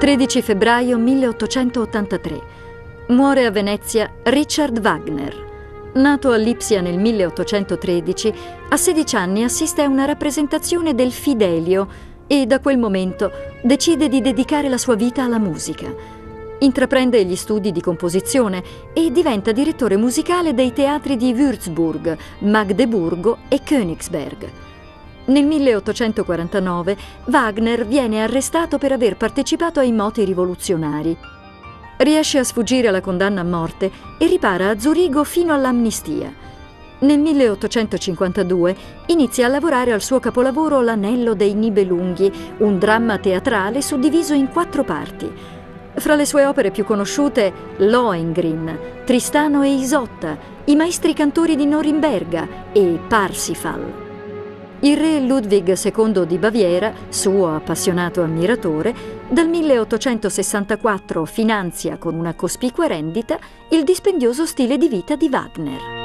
13 febbraio 1883. Muore a Venezia Richard Wagner. Nato a Lipsia nel 1813, a 16 anni assiste a una rappresentazione del Fidelio e da quel momento decide di dedicare la sua vita alla musica. Intraprende gli studi di composizione e diventa direttore musicale dei teatri di Würzburg, Magdeburgo e Königsberg. Nel 1849 Wagner viene arrestato per aver partecipato ai moti rivoluzionari. Riesce a sfuggire alla condanna a morte e ripara a Zurigo fino all'amnistia. Nel 1852 inizia a lavorare al suo capolavoro L'Anello dei Nibelunghi, un dramma teatrale suddiviso in 4 parti. Fra le sue opere più conosciute Lohengrin, Tristano e Isotta, I maestri cantori di Norimberga e Parsifal. Il re Ludwig II di Baviera, suo appassionato ammiratore, dal 1864 finanzia con una cospicua rendita il dispendioso stile di vita di Wagner.